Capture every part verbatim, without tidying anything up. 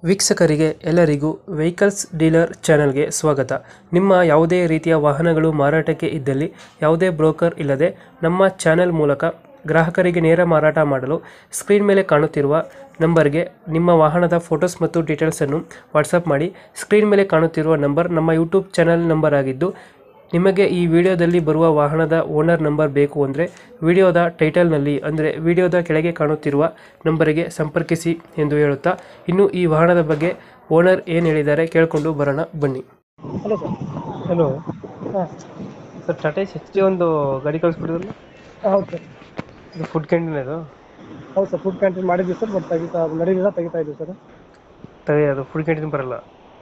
ವೀಕ್ಷಕರಿಗೆ ಎಲ್ಲರಿಗೂ vehicles dealer ಚಾನೆಲ್ಗೆ ಸ್ವಾಗತ. ನಿಮ್ಮ ಯಾವುದೇ ರೀತಿಯ ವಾಹನಗಳು ಮಾರಾಟಕ್ಕೆ ಇದ್ದಲ್ಲಿ ಯಾವುದೇ ಬ್ರೋಕರ್ ಇಲ್ಲದೆ ನಮ್ಮ ಚಾನೆಲ್ ಮೂಲಕ ಗ್ರಾಹಕರಿಗೆ ನೇರ ಮಾರಾಟ ಮಾಡಲು ಸ್ಕ್ರೀನ್ ಮೇಲೆ ಕಾಣುತ್ತಿರುವ ನಂಬರ್ಗೆ ನಿಮ್ಮ ವಾಹನದ ಫೋಟೋಸ್ ಮತ್ತು ಡೀಟೇಲ್ಸನ್ನು ವಾಟ್ಸಪ್ ಮಾಡಿ. ಸ್ಕ್ರೀನ್ ಮೇಲೆ ಕಾಣುತ್ತಿರುವ ನಂಬರ್ ನಮ್ಮ ಯೂಟ್ಯೂಬ್ ಚಾನೆಲ್ ನಂಬರ್ ಆಗಿದ್ದು, ನಿಮಗೆ ಈ ವಿಡಿಯೋದಲ್ಲಿ ಬರುವ ವಾಹನದ ಓನರ್ ನಂಬರ್ ಬೇಕು ಅಂದರೆ ವಿಡಿಯೋದ ಟೈಟಲ್ನಲ್ಲಿ ಅಂದರೆ ವಿಡಿಯೋದ ಕೆಳಗೆ ಕಾಣುತ್ತಿರುವ ನಂಬರಿಗೆ ಸಂಪರ್ಕಿಸಿ ಎಂದು ಹೇಳುತ್ತಾ, ಇನ್ನು ಈ ವಾಹನದ ಬಗ್ಗೆ ಓನರ್ ಏನು ಹೇಳಿದ್ದಾರೆ ಕೇಳಿಕೊಂಡು ಬರೋಣ ಬನ್ನಿ. Hello sir. ಹಲೋ ಹಾಂ ಸರ್, ಟಾಟಾ ಎಚ್ ಡಿ ಒಂದು ಗಾಡಿ ಕಳಿಸ್ಬಿಡಿದ್ರಲ್ಲ, ಹೌದು ಸರ್. ಇದು ಫುಡ್ ಕ್ಯಾಂಟೀನ್ ಅದು ಹೌದು ಸರ್, ಫುಡ್ ಕ್ಯಾಂಟೀನ್ ಮಾಡಿದ್ವಿ ಸರ್, ಬಟ್ ತೆಗಿತಾ ನಡೀಲಿಲ್ಲ, ತೆಗಿತಾ ಇದ್ದೀವಿ ಸರ್. ತಗೋ, ಅದು ಫುಡ್ ಕ್ಯಾಂಟೀನ್ ಬರಲ್ಲ,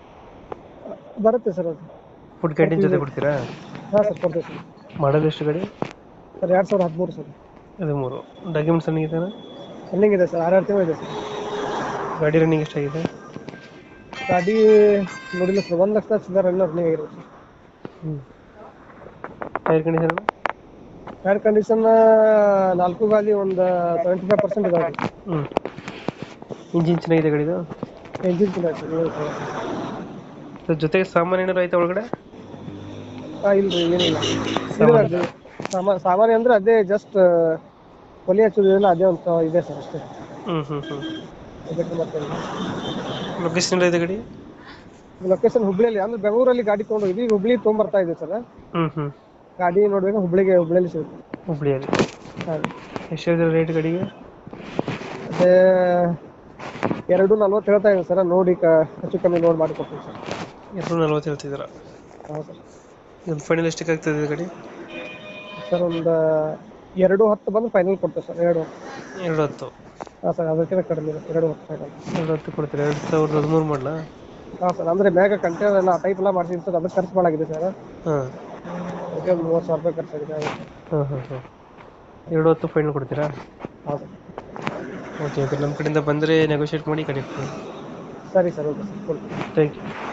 ಬರುತ್ತೆ ಸರ್ ಅದು. ಫುಡ್ ಕ್ಯಾಂಟೀನ್ ಜೊತೆ ಕೊಡ್ತೀರಾ? ಹಾಂ ಸರ್, ಕೊಡ್ತೀವಿ ಸರ್. ಮಾಡೋದು ಎಷ್ಟು ಗಾಡಿ? ಸರ್ ಎರಡು ಸಾವಿರದ ಹದಿಮೂರು ಸರ್. ಹದಿಮೂರು. ಡಾಕ್ಯುಮೆಂಟ್ಸ್ ರನ್ನಿಂಗ್ ಇದೆ? ರನ್ನಿಂಗ್ ಇದೆ ಸರ್, ಆರಾರು ತಿಂಗಳು ಇದೆ ಸರ್. ಗಾಡಿ ರನ್ನಿಂಗ್ ಎಷ್ಟಾಗಿದೆ? ಗಾಡಿ ನೋಡಿಲ್ಲ ಸರ್, ಒಂದು ಲಕ್ಷ ಚಿಲ್ಲರೆ ರನ್ ರನ್ನಿಂಗ್ ಆಗಿರುತ್ತೆ ಸರ್. ಹ್ಞೂ. Tyre condition? ಟೈರ್ ಕಂಡೀಷನ್ ನಾಲ್ಕು ಗಾಲಿ ಒಂದು ಸೆವೆಂಟಿ ಫೈವ್ ಪರ್ಸೆಂಟ್ ಇದಾವೆ. ಹ್ಞೂ. ಇಂಜಿನ್ ಚೆನ್ನಾಗಿದೆ ಗಾಡಿದು? ಎಂಜಿನ್ ಚೆನ್ನಾಗಿ ಸರ್. ಅದ್ರ ಜೊತೆಗೆ ಸಾಮಾನು ಏನಾರು ಆಯ್ತಾ ಒಳಗಡೆ? ಹಾಂ ಇಲ್ಲ ರೀ, ಏನಿಲ್ಲ. ಸಾಮಾನ್ಯ? ಇದು ಸಾಮಾ ಸಾಮಾನ್ಯ ಅಂದರೆ ಅದೇ ಜಸ್ಟ್ ಕೊಲಿ ಹಚ್ಚೋದಿಲ್ಲ, ಅದೇ ಒಂದು ಇದೆ ಸರ್ ಅಷ್ಟೇ. ಹ್ಞೂ ಹ್ಞೂ ಹ್ಞೂ. ಅದಕ್ಕೆ ಮತ್ತೆ ಲೊಕೇಶನ್ ಎಲ್ಲ ಇದೆ ಗಾಡಿ? ಲೊಕೇಶನ್ ಹುಬ್ಳಿಯಲ್ಲಿ, ಅಂದ್ರೆ ಬೆಂಗಳೂರಲ್ಲಿ ಗಾಡಿ ತೊಗೊಂಡು ಇದೀಗ ಹುಬ್ಳಿ ತೊಗೊಂಬರ್ತಾ ಇದೆ ಸರ್. ಹ್ಞೂ ಹ್ಞೂ. ಗಾಡಿ ನೋಡ್ಬೇಕು, ಹುಬ್ಳಿಗೆ ಹುಬ್ಳಿಯಲ್ಲಿ ಸಿಗುತ್ತೆ. ಹುಬ್ಳಿಯಲ್ಲಿ? ಹಾಂ. ಎಷ್ಟು ಹೇಳಿದ್ರೆ ರೇಟ್ ಗಾಡಿಗೆ? ಅದೇ ಎರಡು ನಲ್ವತ್ತು ಹೇಳ್ತಾ ಇದೆ ಸರ್, ನೋಡಿ ಕ ಹೆಚ್ಚು ಕಮ್ಮಿ ನೋಡಿ ಮಾಡಿ ಕೊಡ್ತೀವಿ ಸರ್. ಎರಡು ನಲ್ವತ್ತು ಹೇಳ್ತಿದ್ದೀರಾ? ಹಾಂ ಸರ್. ಒಂದು ಫೈನಲ್ ಎಷ್ಟಕ್ಕೆ ಆಗ್ತದೆ ಗಾಡಿ? ಸರ್ ಒಂದು ಎರಡು ಹತ್ತು ಬಂದು ಫೈನಲ್ ಕೊಡ್ತೇವೆ ಸರ್. ಎರಡು ಎರಡು ಹತ್ತು? ಹಾಂ ಸರ್, ಅದಕ್ಕಿಂತ ಕಡಿಮೆ ಇದೆ. ಎರಡು ಹತ್ತು ಫೈನಲ್. ಎರಡು ಹತ್ತು ಕೊಡ್ತೀರಾ? ಎರಡು ಸಾವಿರದ ಹದಿಮೂರು ಮಾಡಲಾ? ಹಾಂ ಸರ್, ಅಂದರೆ ಬೇಗ ಕಂಟೇನರ್ ಎಲ್ಲ ಆ ಟೈಪ್ ಎಲ್ಲ ಮಾಡ್ತೀನಿ ಸರ್, ಅದಕ್ಕೆ ಖರ್ಚು ಮಾಡಾಗಿದೆ ಸರ್. ಹಾಂ. ಅದಕ್ಕೆ ಒಂದು ಮೂವತ್ತು ಸಾವಿರ ರೂಪಾಯಿ ಖರ್ಚಾಗಿದೆ. ಹಾಂ ಹಾಂ ಹಾಂ. ಎರಡು ಹತ್ತು ಫೈನಲ್ ಕೊಡ್ತೀರಾ? ಹಾಂ ಸರ್. ಓಕೆ ಓಕೆ, ನಮ್ಮ ಕಡೆಯಿಂದ ಬಂದರೆ ನೆಗೋಷಿಯೇಟ್ ಮಾಡಿ ಗಾಡಿ ಕೊಡಿ. ಸರಿ ಸರ್, ಓಕೆ ಸರ್, ಕೊಡ್ತೀನಿ. Thank you.